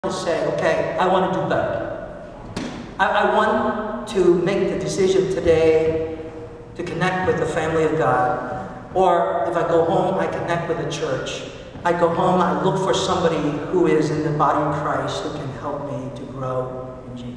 to say, okay, I want to do better. I want to make the decision today to connect with the family of God. Or if I go home, I connect with the church. I go home, I look for somebody who is in the body of Christ who can help me to grow in Jesus.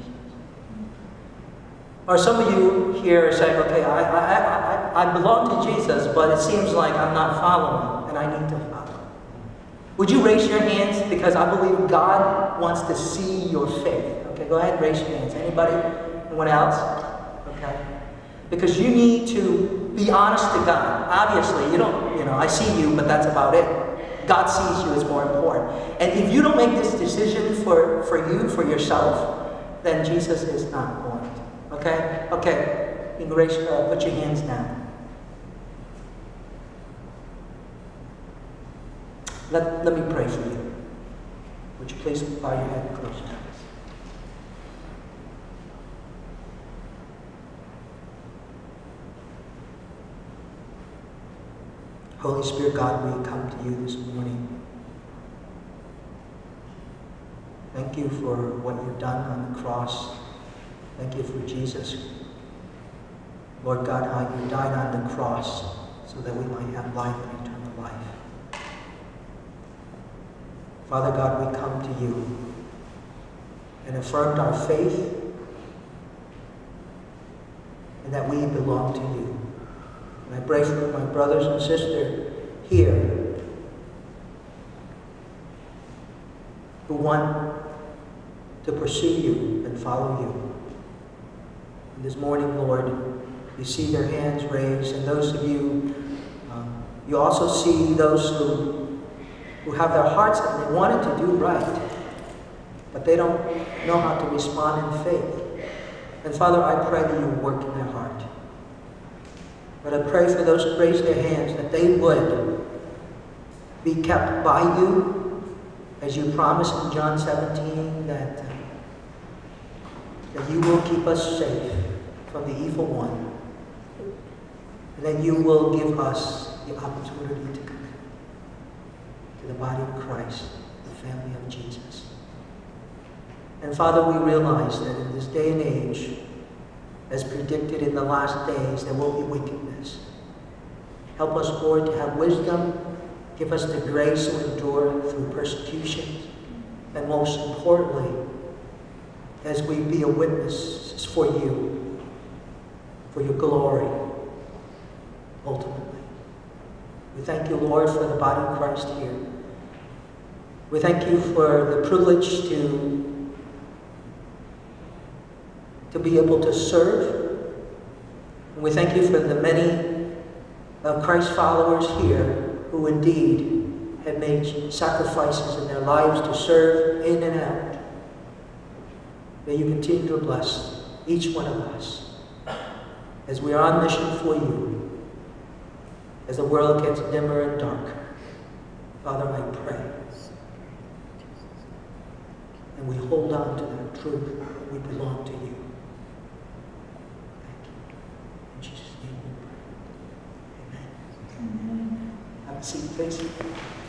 Or some of you here are saying, okay, I belong to Jesus, but it seems like I'm not following, and I need to follow. Would you raise your hands? Because I believe God wants to see your faith. Okay, go ahead, raise your hands. Anybody? Anyone else? Okay. Because you need to be honest to God. Obviously, you don't, I see you, but that's about it. God sees you is more important. And if you don't make this decision for you, for yourself, then Jesus is not going to. Okay? Okay. You can put your hands down. Let me pray for you. Would you please bow your head and close your eyes? Holy Spirit, God, we come to you this morning. Thank you for what you've done on the cross. Thank you for Jesus. Lord God, how you died on the cross so that we might have life and eternal life. Father God, we come to you and affirmed our faith and that we belong to you. And I pray for my brothers and sisters here who want to pursue you and follow you. And this morning, Lord, you see their hands raised, and those of you, you also see those who have their hearts and they wanted to do right, but they don't know how to respond in faith. And Father, I pray that you work in their heart. But I pray for those who raise their hands that they would be kept by you, as you promised in John 17, that you will keep us safe from the evil one, and that you will give us the opportunity to connect to the body of Christ, the family of Jesus. And Father, we realize that in this day and age, as predicted in the last days, there will be wickedness. Help us, Lord, to have wisdom. Give us the grace to endure through persecution. And most importantly, as we be a witness for you, for your glory, ultimately. We thank you, Lord, for the body of Christ here. We thank you for the privilege to be able to serve. And we thank you for the many of Christ followers here who indeed have made sacrifices in their lives to serve in and out. May you continue to bless each one of us as we are on mission for you, as the world gets dimmer and darker. Father, I pray. And we hold on to that truth that we belong to you. In Jesus' name we pray. Amen. Have a seat, please.